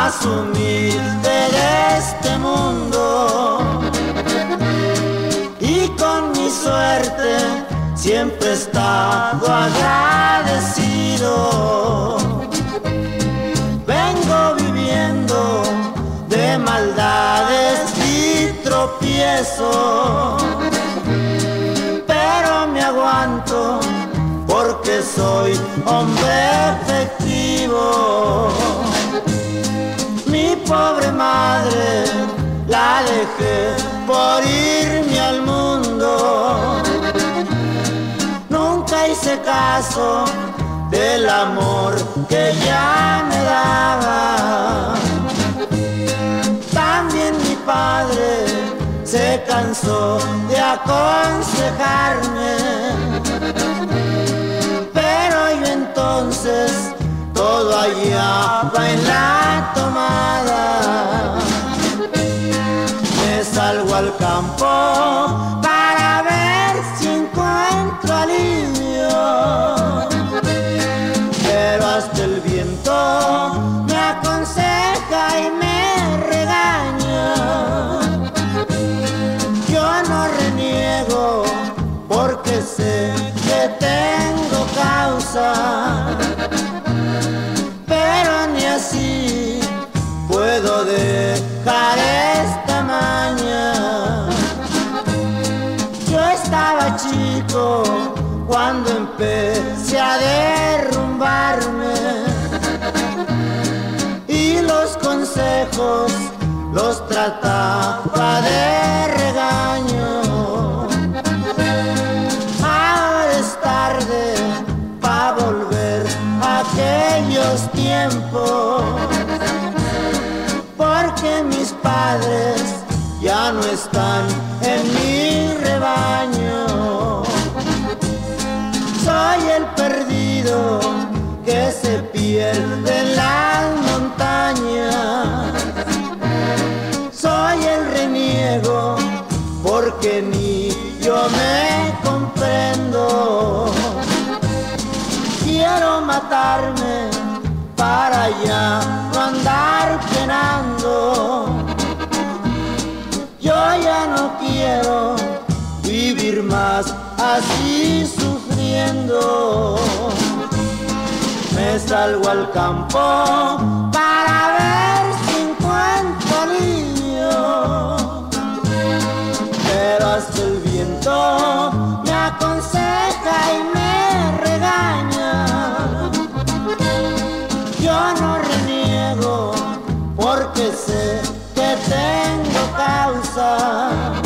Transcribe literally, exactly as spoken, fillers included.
más humilde de este mundo, y con mi suerte siempre he estado agradecido. Vengo viviendo de maldades y tropiezos, pero me aguanto porque soy hombre efectivo. Mi pobre madre la dejé por irme al mundo. Nunca hice caso del amor que ella me daba. También mi padre se cansó de aconsejarme, pero yo entonces todo hallaba en la tomada. Me salgo al campo para ver si encuentro alivio, pero hasta el viento me aconseja y me regaña. Yo no reniego porque sé que tengo causa, pero ni así puedo dejar esta maña. Yo estaba chico cuando empecé a derrumbarme, y los consejos los trataba de regaño. Ahora es tarde pa' volver a aquellos tiempos, porque mis padres ya no están en mi rebaño. Soy el perdido que se pierde en las montañas. Soy el reniego porque ni yo me comprendo. Quiero matarme para ya no andar penando. Yo ya no quiero vivir más así sufriendo. Me salgo al campo para ver si encuentro alivio, pero hasta el viento me aconseja y me regaña. Yo no reniego porque sé que tengo causa.